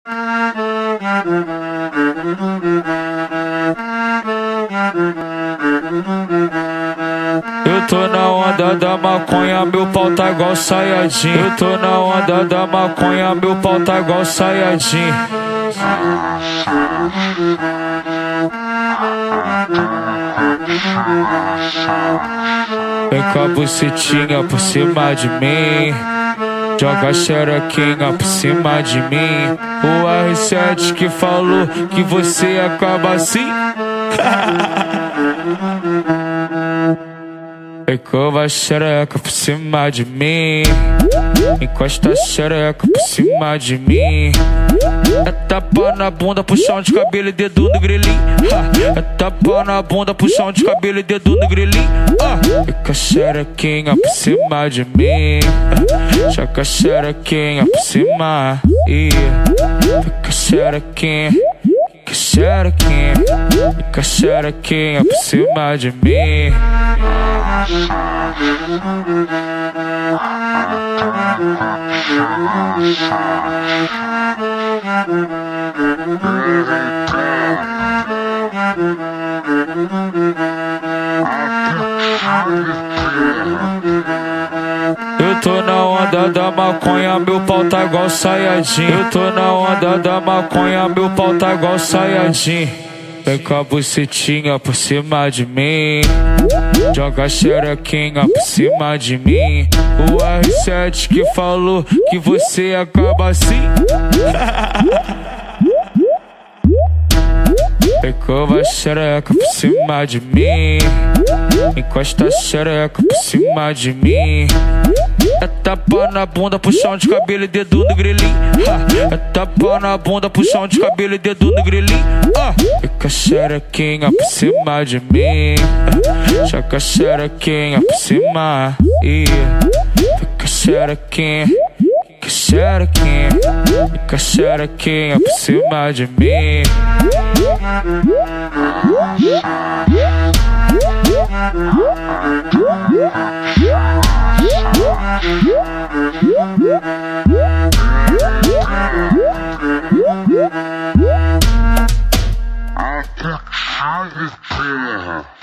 Eu tô na onda da maconha, meu pau tá igual Sayajin. Eu tô na onda da maconha, meu pau tá igual Sayajin. Vem com a bucetinha por cima de mim, joga a xerequinha por cima de mim. O R7 que falou que você acaba assim. Vem com a xereca por cima de mim, encosta a xereca por cima de mim. É tapa na bunda, puxão de cabelo e dedo no grilinho. É tapa na bunda, puxão de cabelo e dedo no grilinho. Vem com a xerequinha por cima de mim, joga a xerequinha por cima. Vem com a xerequinha, com a xerequinha, com a xerequinha por cima de mim. Eu tô na onda da maconha, meu pau tá igual Sayajin. Eu tô na onda da maconha, meu pau tá igual Sayajin. Vem com a bucetinha por cima de mim, joga a xerequinha por cima de mim. O R7 que falou que você acaba assim. Vem com a xereca por cima de mim, encosta a xereca por cima de mim. É tapa na bunda, puxão de cabelo e dedo no grilinho. É tapa na bunda, puxão de cabelo e dedo no grilinho. Vem com a xerequinha por cima de mim, joga a xerequinha por cima. Vem com a xerequinha, com a xerequinha, com a xerequinha por cima de mim. I